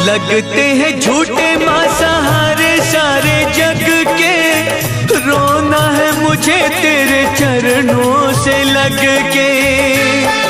लगते हैं झूठे मांसाहारे सारे जग के, रोना है मुझे तेरे चरणों से लग के।